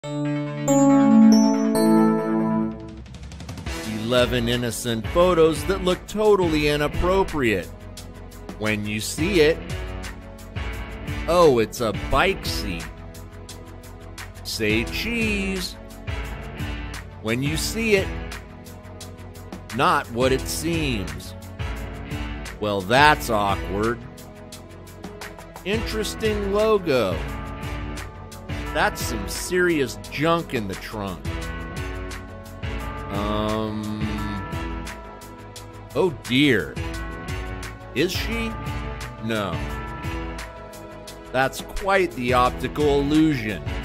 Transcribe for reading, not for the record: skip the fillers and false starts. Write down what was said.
11 innocent photos that look totally inappropriate. When you see it, oh, it's a bike seat. Say cheese. When you see it, not what it seems. Well, that's awkward. Interesting logo. That's some serious junk in the trunk. Oh dear. Is she? No. That's quite the optical illusion.